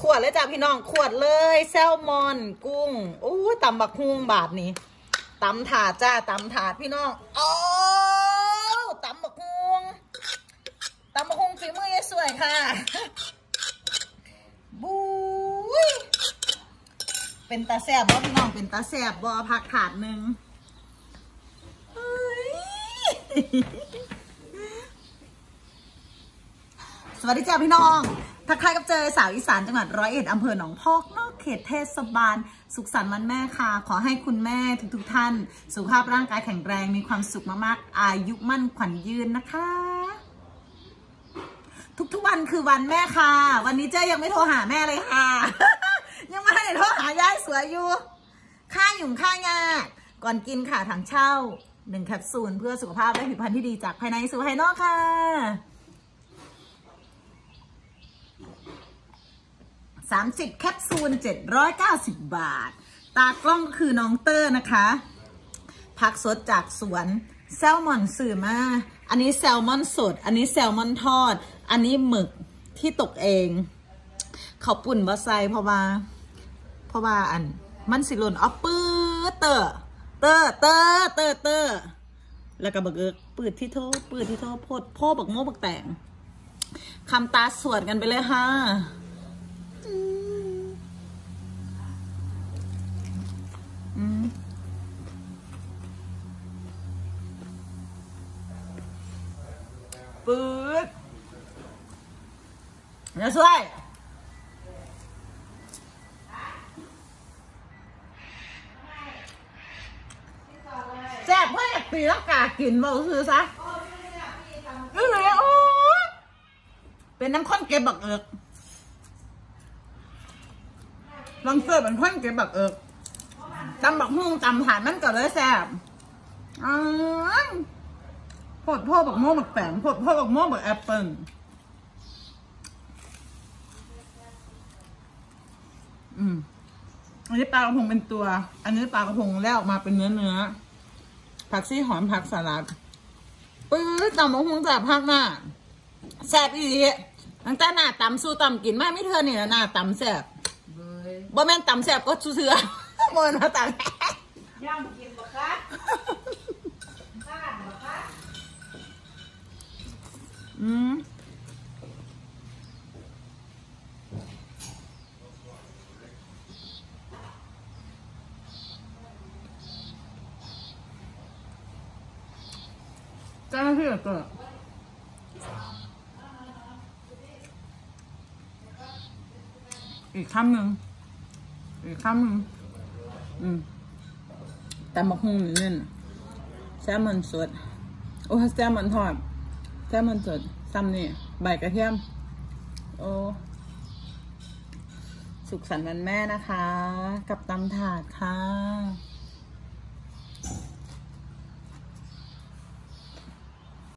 วดเลยจ้าพี่น้องขวดเลยแซลมอนกุ้งโอ้ตำบักฮุงบาทนี้ตำถาดจ้าตำถาดพี่น้องโอ้ตำบักฮุงฝีมือสวยค่ะบุ้ยเป็นตาแซ่บบ่พี่น้องเป็นตาแซ่บบ่ผักถาดหนึ่งสวัสดีจ้าพี่น้องทักทายกับเจอสาวอีสานจังหวัดร้อยเอ็ดอำเภอหนองพอกนอกเขตเทศบาลสุขสันต์วันแม่ค่ะขอให้คุณแม่ทุกท่านสุขภาพร่างกายแข็งแรงมีความสุขมากๆอายุมั่นขวัญยืนนะคะทุกวันคือวันแม่ค่ะวันนี้เจ๊ยังไม่โทรหาแม่เลยค่ะ ยังไม่ได้โทรหายายสวยอยู่ค่าหยุ่งค่ายากก่อนกินค่ะถังเช่า1 แคปซูลเพื่อสุขภาพและผิวพรรณที่ดีจากภายในสู่ภายนอกค่ะ30 แคปซูล790 บาทตากล้องก็คือน้องเตอร์นะคะผักสดจากสวนแซลมอนสื่อมาอันนี้แซลมอนสดอันนี้แซลมอนทอดอันนี้หมึกที่ตกเองเขาปุ่นบะไซเพราะว่าอันมันสิหล่นเอาปื้อเตอร์แล้วก็บักเอิกปืดที่โทษโพดพ่อบักโม่บักแต่งคำตาสวดกันไปเลยค่ะปืดเนี่ยช่วยแซ่บเพื่ออยากตีร่างกายกินบ่คือซะเลยโอ้เป็นน้ำข้นเก็บบักเอิกลองเสิร์ฟเป็นข้นเก็บบักเอิกตำบักฮุ่งตำผ่านมันก็เลยแซ่บโพดพ่อบักโม่บักแปมโพดพ่อบักโม่บักแอปเปิ้ลอันนี้ปลากระพงเป็นตัวอันนี้ปลากระพงแล้วออกมาเป็นเนื้อผักซี่หอมผักสลัดตำบักฮุ่งจากภาคหน้าแซ่บอีกตั้งแต่หน้าตำสู้ตำกินมากไม่เท่านี่นะหน้าตำแซ่บบ่แม่นตำแซ่บก็เสือโมนมาตำย่างกินบ่คะเจ้าหน้าที่ก็อีกคำหนึ่งตำบักหุ่งนี่แซลมอนสดโอ้แซลมอนทอดแซลมอนสดซ้ำนี่ใบกระเทียมโอ้สุขสันต์วันแม่นะคะกับตำถาดค่ะ